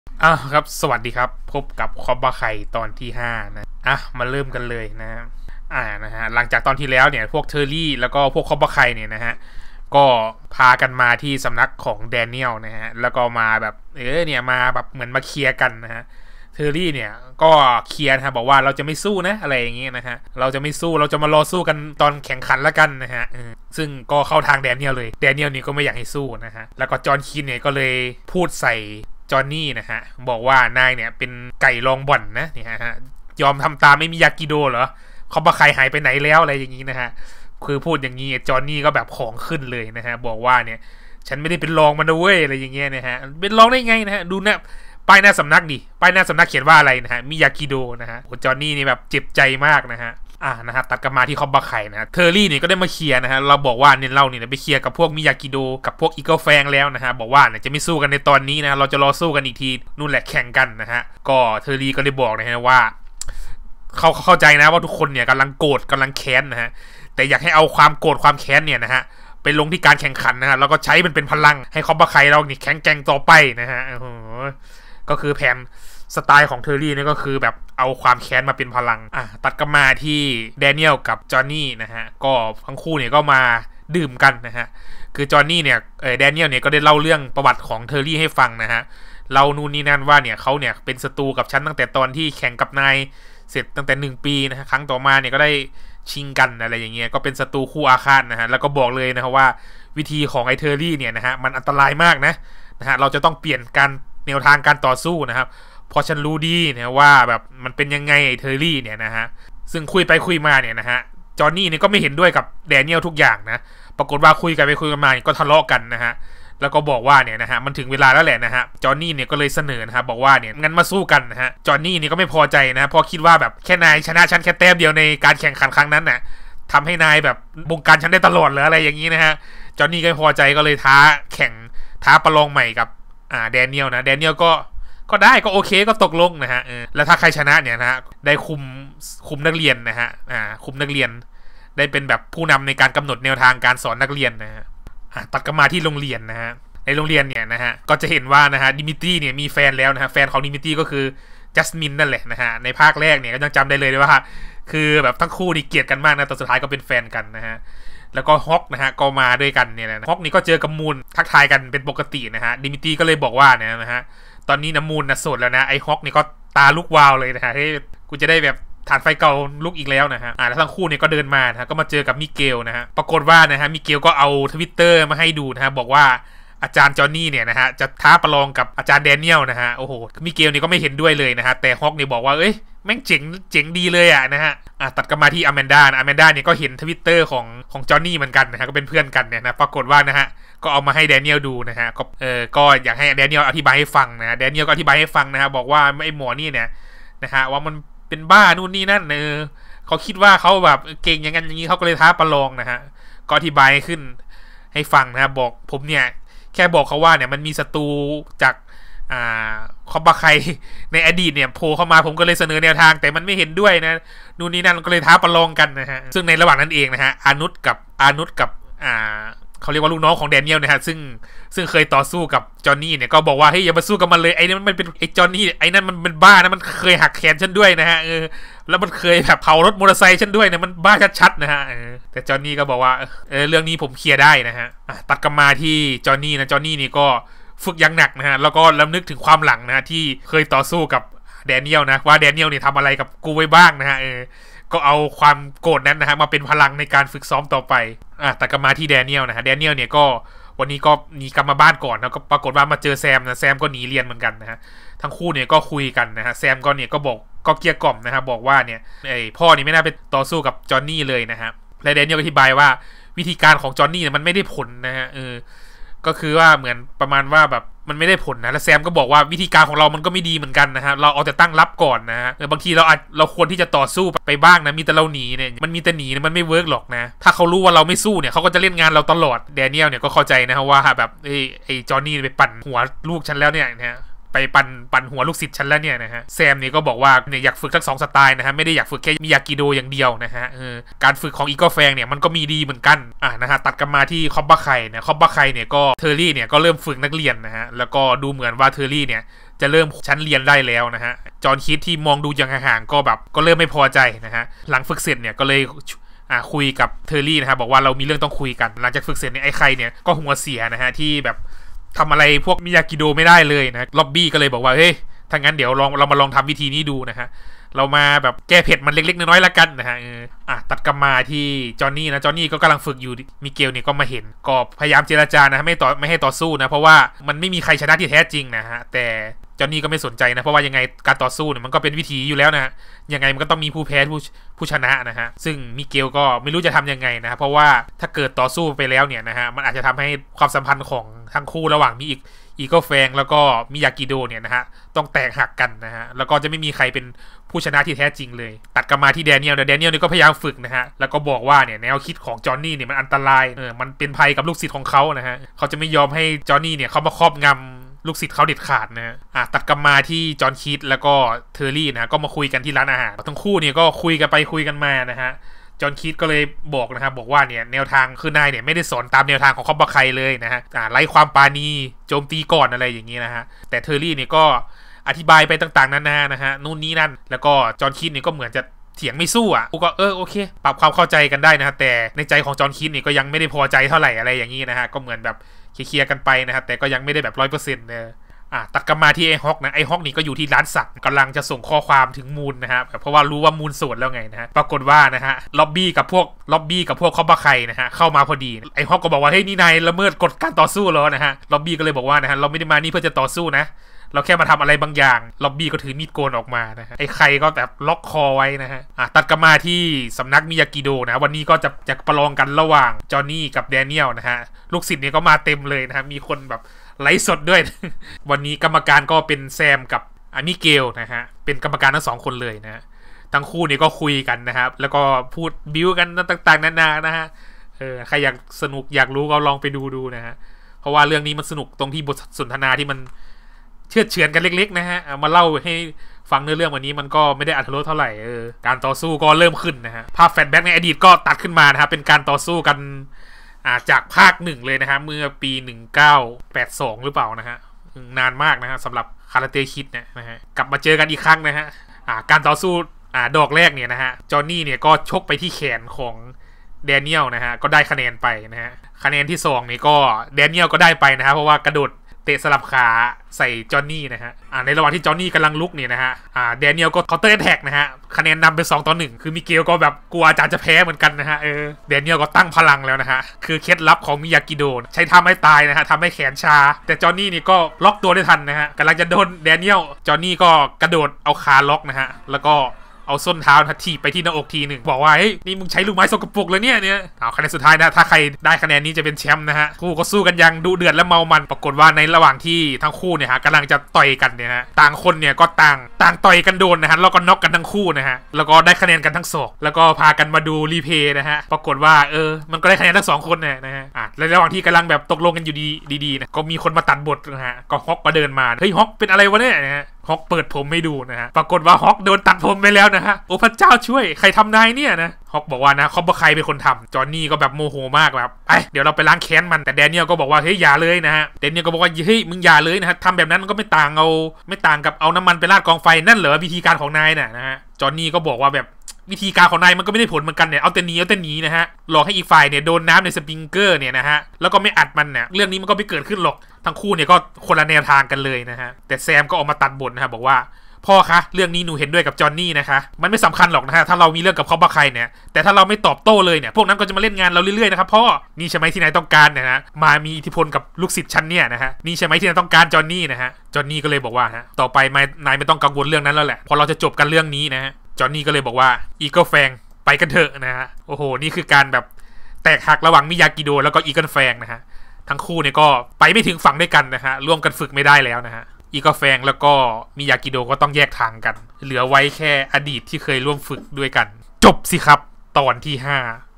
ครับสวัสดีครับพบกับคอบบาไข่ตอนที่5นะมาเริ่มกันเลยนะนะฮะหลังจากตอนที่แล้วเนี่ยพวกเทอร์รี่แล้วก็พวกคอบบาไข่เนี่ยนะฮะก็พากันมาที่สำนักของแดเนียลนะฮะแล้วก็มาแบบเนี่ยมาแบบเหมือนมาเคลียร์กันนะฮะเทอร์รี่เนี่ยก็เคลียร์นะบอกว่าเราจะไม่สู้นะอะไรอย่างเงี้ยนะฮะเราจะไม่สู้เราจะมารอสู้กันตอนแข่งขันละกันนะฮะซึ่งก็เข้าทางแดเนียลเลยแดเนียลนี่ก็ไม่อยากให้สู้นะฮะแล้วก็จอห์นคีนเนี่ยก็เลยพูดใส่จอห์นนี่นะฮะบอกว่านายเนี่ยเป็นไก่ลองบ่อนนะนี่ฮะยอมทำตามไม่มียากิโดเหรอเขาบอกใครหายไปไหนแล้วอะไรอย่างนี้นะฮะคือพูดอย่างนี้จอห์นนี่ก็แบบของขึ้นเลยนะฮะบอกว่าเนี่ยฉันไม่ได้เป็นรองมันนะเว้ยอะไรอย่างเงี้ยนะฮะเป็นรองได้ไงนะฮะดูนะป้ายหน้าสำนักดิป้ายหน้าสำนักเขียนว่าอะไรนะฮะมิยากิโดนะฮะจอห์นนี่นี่แบบเจ็บใจมากนะฮะนะฮะตัดกลับมาที่คอบบาไข่นะเทอร์รี่เนี่ยก็ได้มาเคลียร์นะฮะเราบอกว่าเนี่ยเราเนี่ยไปเคลียร์กับพวกมิยากิโดกับพวกอีเกิลแฟงแล้วนะฮะบอกว่าเนี่ยจะไม่สู้กันในตอนนี้นะเราจะรอสู้กันอีกทีนู่นแหละแข่งกันนะฮะก็เทอร์รี่ก็ได้บอกนะฮะว่าเขาเข้าใจนะว่าทุกคนเนี่ยกำลังโกรธกำลังแค้นนะฮะแต่อยากให้เอาความโกรธความแค้นเนี่ยนะฮะไปลงที่การแข่งขันนะฮะแล้วก็ใช้มันเป็นพลังให้คอบบาไข่เราเนี่ยแข็งแกร่งต่อไปนะฮะก็คือแผนสไตล์ของเทอร์รี่นี่ก็คือแบบเอาความแค้นมาเป็นพลังตัดกันมาที่แดเนียลกับจอห์นนี่นะฮะก็ทั้งคู่เนี่ยก็มาดื่มกันนะฮะคือจอห์นนี่เนี่ยแดเนียลเนี่ยก็ได้เล่าเรื่องประวัติของเทอร์รี่ให้ฟังนะฮะเล่านู่นนี่นั่นว่าเนี่ยเขาเนี่ยเป็นศัตรูกับฉันตั้งแต่ตอนที่แข่งกับนายเสร็จตั้งแต่1 ปีนะฮะครั้งต่อมาเนี่ยก็ได้ชิงกันอะไรอย่างเงี้ยก็เป็นศัตรูคู่อาฆาตนะฮะแล้วก็บอกเลยนะฮะว่าวิธีของไอเทอร์รี่เนี่ยนะฮะมันอันตรายมากนะฮะเราจะต้องเปลี่ยนการแนวทางการต่อสู้นะครับพอฉันรู้ดีนะว่าแบบมันเป็นยังไงไอ้เทอร์รี่เนี่ยนะฮะซึ่งคุยไปคุยมาเนี่ยนะฮะจอห์นนี่เนี่ยก็ไม่เห็นด้วยกับแดเนียลทุกอย่างนะปรากฏว่าคุยกันไปคุยกันมาก็ทะเลาะกันนะฮะแล้วก็บอกว่าเนี่ยนะฮะมันถึงเวลาแล้วแหละนะฮะจอห์นนี่เนี่ยก็เลยเสนอนะฮะบอกว่าเนี่ยงั้นมาสู้กันนะฮะจอห์นนี่เนี่ยก็ไม่พอใจนะพอคิดว่าแบบแค่นายชนะฉันแค่แต้มเดียวในการแข่งขันครั้งนั้นน่ะทำให้นายแบบบงการฉันได้ตลอดหรืออะไรอย่างนี้นะฮะจอห์นนี่ก็ไม่พอใจก็เลยท้าประลองใหม่กับแดเนียลนะแดเนียลก็ได้ก็โอเคก็ตกลงนะฮะแล้วถ้าใครชนะเนี่ยนะฮะได้คุมนักเรียนนะฮะคุมนักเรียนได้เป็นแบบผู้นำในการกำหนดแนวทางการสอนนักเรียนนะฮะตัดกันมาที่โรงเรียนนะฮะในโรงเรียนเนี่ยนะฮะก็จะเห็นว่านะฮะดิมิทรีเนี่ยมีแฟนแล้วนะฮะแฟนของดิมิทรีก็คือจัสมินนั่นแหละนะฮะในภาคแรกเนี่ยก็ยังจำได้เลยว่าคือแบบทั้งคู่นี่เกลียดกันมากนะแต่สุดท้ายก็เป็นแฟนกันนะฮะแล้วก็ฮอกนะฮะก็มาด้วยกันเนี่ยนะฮอกนี่ก็เจอกับมูนทักทายกันเป็นปกตินะฮะดิมิทรีก็เลยบอกว่าเนี่ยนะฮะตอนนี้น้ำมูลนะโสดแล้วนะไอ้ฮอกนี่ก็ตาลุกวาวเลยนะฮะให้กูจะได้แบบฐานไฟเก่าลุกอีกแล้วนะฮะแล้วทั้งคู่เนี่ยก็เดินมานะก็มาเจอกับมิเกลนะฮะปรากฏว่านะฮะมิเกลก็เอาTwitterมาให้ดูนะฮะบอกว่าอาจารย์จอห์นนี่เนี่ยนะฮะจะท้าประลองกับอาจารย์แดเนียลนะฮะโอ้โหมิเกลนี่ก็ไม่เห็นด้วยเลยนะฮะแต่ฮอกนี่บอกว่าเอ้ยแม่งเจ๋งดีเลยอ่ะนะฮะตัดกันมาที่อแมนดาเนี่ยก็เห็นTwitterของจอห์นนี่เหมือนกันนะฮะก็เป็นเพื่อนกันเนี่ยนะปรากฏว่านะฮะก็เอามาให้แดเนียลดูนะฮะก็อยากให้แดเนียลอธิบายให้ฟังนะแดเนียลก็อธิบายให้ฟังนะฮะบอกว่าไอ้หมอนี่เนี่ยนะฮะว่ามันเป็นบ้านู่นนี่นั่นเขาคิดว่าเขาแบบเก่งอย่างนั้นอย่างนี้เขาก็เลยท้าประลองนะฮะก็อธิบายขึ้นให้ฟังนะบอกผมเนี่ยแค่บอกเขาว่าเนี่ยมันมีศัตรูจากคอบบาไคในอดีตเนี่ยโผล่เข้ามาผมก็เลยเสนอแนวทางแต่มันไม่เห็นด้วยนะนู่นนี่นั่นก็เลยท้าประลองกันนะฮะซึ่งในระหว่างนั้นเองนะฮะอานุชกับเขาเรียกว่าลูกน้องของแดเนียลนะฮะซึ่งเคยต่อสู้กับจอห์นนี่เนี่ยก็บอกว่าเฮ้ยอย่ามาสู้กับมันเลยไอ้นี่มันเป็นไอ้จอห์นนี่ไอ้นั่นมันเป็นบ้านะมันเคยหักแขนฉันด้วยนะฮะแล้วมันเคยแบบเผารถมอเตอร์ไซค์ฉันด้วยนะมันบ้าชัดๆนะฮะแต่จอห์นนี่ก็บอกว่าเรื่องนี้ผมเคลียร์ได้นะฮะตัดกันมาที่จอห์นนี่นะจอห์นนี่นี่ก็ฝึกอย่างหนักนะฮะแล้วก็รำลึกถึงความหลังนะฮะที่เคยต่อสู้กับแดเนียลนะว่าแดเนียลเนี่ยทำอะไรกับกูไว้บ้างนะฮะก็เอาความโกรธนั้นนะฮะมาเป็นพลังในการฝึกซ้อมต่อไปแต่ก็มาที่แดเนียลนะฮะแดเนียลเนี่ยก็วันนี้ก็หนีกลับมาบ้านก่อนแล้วก็ปรากฏว่ามาเจอแซมนะแซมก็หนีเรียนเหมือนกันนะฮะทั้งคู่เนี่ยก็คุยกันนะฮะแซมก็เนี่ยก็บอกก็เกลี้ยกล่อมนะฮะบอกว่าเนี่ยพ่อนี่ไม่น่าไปต่อสู้กับจอห์นนี่เลยนะฮะและแดเนียลก็อธิบายว่าวิธีการของจอห์นนี่เนี่ยมันไม่ได้ผลนะฮะก็คือว่าเหมือนประมาณว่าแบบมันไม่ได้ผลนะแล้วแซมก็บอกว่าวิธีการของเรามันก็ไม่ดีเหมือนกันนะฮะเราเอาแต่ตั้งรับก่อนนะฮะบางทีเราควรที่จะต่อสู้ไปบ้างนะมีแต่เราหนีเนี่ยมันมีแต่หนีมันไม่เวิร์กหรอกนะถ้าเขารู้ว่าเราไม่สู้เนี่ยเขาก็จะเล่นงานเราตลอดแดเนียลเนี่ยก็เข้าใจนะฮะว่าแบบไอ้จอห์นนี่ไปปั่นหัวลูกฉันแล้วเนี่ยนะไปปั่นหัวลูกศิษย์ฉันแล้วเนี่ยนะฮะแซมเนี่ยก็บอกว่าเนี่ยอยากฝึกทั้ง2สไตล์นะฮะไม่ได้อยากฝึกแค่มิยากิโดอย่างเดียวนะฮะการฝึกของอีโก้แฟงเนี่ยมันก็มีดีเหมือนกันนะฮะตัดกันมาที่คอบบะไคเนี่ยคอบบะไคเนี่ยก็เทอร์รี่เนี่ยก็เริ่มฝึกนักเรียนนะฮะแล้วก็ดูเหมือนว่าเทอร์รี่เนี่ยจะเริ่มชั้นเรียนได้แล้วนะฮะจอห์นคิดที่มองดูอย่างห่างๆก็แบบก็เริ่มไม่พอใจนะฮะหลังฝึกเสร็จเนี่ยก็เลยคุยกับเทอร์รี่นะครับบอกว่าเรามีเรื่องต้องคุยกันหลังจากฝึกเสร็จเนี่ยไอ้ใครเนี่ยก็หัวเสียนะฮะที่แบบทำอะไรพวกมิยากิโดไม่ได้เลยนะล็อบบี้ก็เลยบอกว่าเฮ้ยถ้างั้นเดี๋ยวเรามาลองทำวิธีนี้ดูนะฮะเรามาแบบแก้เผ็ดมันเล็กๆน้อยๆละกันนะฮะตัดกลับมาที่จอห์นนี่นะจอห์นนี่ก็กำลังฝึกอยู่มิเกลเนี่ยก็มาเห็นก็พยายามเจรจานะไม่ให้ต่อสู้นะเพราะว่ามันไม่มีใครชนะที่แท้จริงนะฮะแต่จอห์นนี่ก็ไม่สนใจนะเพราะว่ายังไงการต่อสู้เนี่ยมันก็เป็นวิธีอยู่แล้วนะยังไงมันก็ต้องมีผู้แพ้ผู้ชนะนะฮะซึ่งมิเกลก็ไม่รู้จะทำยังไงนะเพราะว่าถ้าเกิดต่อสู้ไปแล้วเนี่ยนะฮะมันอาจจะทำให้ความสัมพันธ์ของทั้งคู่ระหว่างอีโก้แฟงแล้วก็มิยากิโดเนี่ยนะฮะต้องแตกหักกันนะฮะแล้วก็จะไม่มีใครเป็นผู้ชนะที่แท้จริงเลยตัดกลับมาที่แดเนียลเนี่ยก็พยายามฝึกนะฮะแล้วก็บอกว่าเนี่ยแนวคิดของจอห์นนี่เนี่ยมันอันตรายมันเป็นภัยกับลูกศิษย์ของเขานะฮะเขาจะไม่ยอมให้จอห์นนี่เนี่ยเขามาครอบงำลูกศิษย์เขาเด็ดขาดนะฮะตัดกลับมาที่จอห์นคิดแล้วก็เทอร์รี่นะก็มาคุยกันที่ร้านอาหารทั้งคู่เนี่ยก็คุยกันไปคุยกันมานะฮะจอห์นคิดก็เลยบอกนะครับบอกว่าเนี่ยแนวทางคือนายเนี่ยไม่ได้สอนตามแนวทางของคอบบะไคเลยนะฮะไร้ความปราณีโจมตีก่อนอะไรอย่างนี้นะฮะแต่เทอร์รี่เนี่ยก็อธิบายไปต่างๆนานานะฮะนู่นนี่นั่นแล้วก็จอห์นคิดเนี่ยก็เหมือนจะเถียงไม่สู้กูก็โอเคปรับความเข้าใจกันได้นะฮะแต่ในใจของจอห์นคิดเนี่ยก็ยังไม่ได้พอใจเท่าไหร่อะไรอย่างนี้นะฮะก็เหมือนแบบเคลียร์กันไปนะฮะแต่ก็ยังไม่ได้แบบ100%เนี่ยตัดกลับมาที่ไอ้ฮอกนะไอ้ฮอกนี่ก็อยู่ที่ร้านสักกำลังจะส่งข้อความถึงมูนนะฮะเพราะว่ารู้ว่ามูนโสดแล้วไงนะฮะปรากฏว่านะฮะล็อบบี้กับพวกคอบบะไคนะฮะเข้ามาพอดีไอ้ฮอกก็บอกว่าเฮ้ยนี่นายละเมิดกฎการต่อสู้แล้วนะฮะล็อบบี้ก็เลยบอกว่านะฮะเราไม่ได้มานี่เพื่อจะต่อสู้นะเราแค่มาทำอะไรบางอย่างล็อบบี้ก็ถือมีดโกนออกมานะฮะไอ้ใครก็แบบล็อกคอไว้นะฮะตัดกลับมาที่สำนักมิยากิโดนะวันนี้ก็จะประลองกันระหว่างจอห์นนี่กับแดเนียลนะฮะลูกศิษย์เนี่ยก็มาเต็มเลยนะฮะมีคนแบบไลฟ์สดด้วย วันนี้กรรมการก็เป็นแซมกับมิเกลนะฮะเป็นกรรมการทั้ง2คนเลยนะฮะทั้งคู่เนี่ยก็คุยกันนะครับแล้วก็พูดบิ้วกันต่างๆนานานะฮะใครอยากสนุกอยากรู้ก็ลองไปดูนะฮะเพราะว่าเรื่องนี้มันสนุกตรงที่บทสนทนาที่มันเชื่อเฉือนกันเล็กๆนะฮะมาเล่าให้ฟังเนื้อเรื่องวันนี้มันก็ไม่ได้อรรถรสเท่าไหร่การต่อสู้ก็เริ่มขึ้นนะฮะภาพแฟลชแบ็กในอดีตก็ตัดขึ้นมานะครับเป็นการต่อสู้กันจากภาค1เลยนะฮะเมื่อปี1982หรือเปล่านะฮะนานมากนะฮะสำหรับคาราเต้คิดนะฮะกลับมาเจอกันอีกครั้งนะฮะการต่อสู้ดอกแรกเนี่ยนะฮะจอห์นนี่เนี่ยก็ชกไปที่แขนของแดเนียลนะฮะก็ได้คะแนนไปนะฮะคะแนนที่2นี่ก็แดเนียลก็ได้ไปนะฮะเพราะว่ากระโดดเตะสลับขาใส่จอห์นนี่นะฮะในระหว่างที่จอห์นนี่กำลังลุกเนี่ยนะฮะแดเนียลก็เคาน์เตอร์แอทแทกนะฮะคะแนนนำเป็น2-1คือมิเกลก็แบบกลัวอาจารย์จะแพ้เหมือนกันนะฮะแดเนียลก็ตั้งพลังแล้วนะฮะคือเคล็ดลับของมิยากิโดใช้ท่าไม่ตายนะฮะทำให้แขนชาแต่จอห์นนี่นี่ก็ล็อกตัวได้ทันนะฮะกำลังจะโดนแดเนียลจอห์นนี่ก็กระโดดเอาขาล็อกนะฮะแล้วก็เอาส้นเท้าถีบไปที่หน้าอกทีหนึ่งบอกว่าเฮ้ยนี่มึงใช้ลูกไม้สกปรกเลยเนี่ยเอาคะแนนสุดท้ายนะถ้าใครได้คะแนนนี้จะเป็นแชมป์นะฮะคู่ก็สู้กันยังดุเดือดและเมามันปรากฏว่าในระหว่างที่ทั้งคู่เนี่ยฮะกำลังจะต่อยกันเนี่ยฮะต่างคนเนี่ยก็ต่างต่อยกันโดนนะฮะแล้วก็น็อกกันทั้งคู่นะฮะแล้วก็ได้คะแนนกันทั้งสองแล้วก็พากันมาดูรีเพย์นะฮะปรากฏว่ามันก็ได้คะแนนทั้ง2คนนะฮะในระหว่างที่กำลังแบบตกลงกันอยู่ดีๆนะก็มีคนมาตัดบทนะฮะก็ฮอกก็เดินมาเฮ้ยฮอกเป็นอะไรวะเนี่ยนะฮะฮอกเปิดผมไม่ดูนะฮะปรากฏว่าฮอกโดนตัดผมไปแล้วนะฮะโอ้พระเจ้าช่วยใครทำนายเนี่ยนะฮอกบอกว่านะคอบบะไคเป็นคนทำจอห์นนี่ก็แบบโมโหมากแบบไปเดี๋ยวเราไปล้างแค้นมันแต่แดเนียลก็บอกว่าเฮ้ยอย่าเลยนะฮะแดเนียลก็บอกว่าเฮ้ยมึงอย่าเลยนะฮะทำแบบนั้นก็ไม่ต่างกับเอาน้ำมันไปราดกองไฟนั่นเหรอวิธีการของนายนะฮะจอห์นนี่ก็บอกว่าแบบวิธีการของนายมันก็ไม่ได้ผลเหมือนกันเนี่ยเอาแต่หนีนะฮะหลอกให้อีกฝ่ายเนี่ยโดนน้ำในสปริงเกอร์เนี่ยนะฮะแล้วก็ไม่อัดมันเนี่ยเรื่องนี้มันก็ไม่เกิดขึ้นหรอกทั้งคู่เนี่ยก็คนละแนวทางกันเลยนะฮะแต่แซมก็ออกมาตัดบทนะฮะบอกว่าพ่อคะเรื่องนี้หนูเห็นด้วยกับจอห์นนี่นะคะมันไม่สำคัญหรอกนะฮะถ้าเรามีเรื่องกับคอบบะไคเนี่ยแต่ถ้าเราไม่ตอบโต้เลยเนี่ยพวกนั้นก็จะมาเล่นงานเราเรื่อยๆนะครับพ่อนี่ใช่ไหมที่นายต้องการนะฮะมามีอิทธิพลกับลูกศิษย์ชั้นเนี่ยนะฮะนี่ใช่ไหมที่นายต้องการจอห์นนี่นะฮะจอห์นนี่ก็เลยบอกว่าฮะต่อไปนายไม่ต้องกังวลเรื่องนั้นแล้วแหละพอเราจะจบกันเรื่องนี้นะฮะจอห์นนี่ก็เลยบอกว่าอีเกิลแฟงไปกันเถอะนะฮะโอ้โหนี่คือการแบบแตกหักระหว่างมิยากิโดแล้วก็อีเกิลแฟงนะฮะทั้งคู่เนี่ยก็ไปไม่ถึงฝั่งด้วยกันนะฮะร่วมกันฝึกไม่ได้แล้วนะฮะอีโก้แฟงแล้วก็มิยากิโดก็ต้องแยกทางกันเหลือไว้แค่อดีตที่เคยร่วมฝึกด้วยกันจบสิครับตอนที่5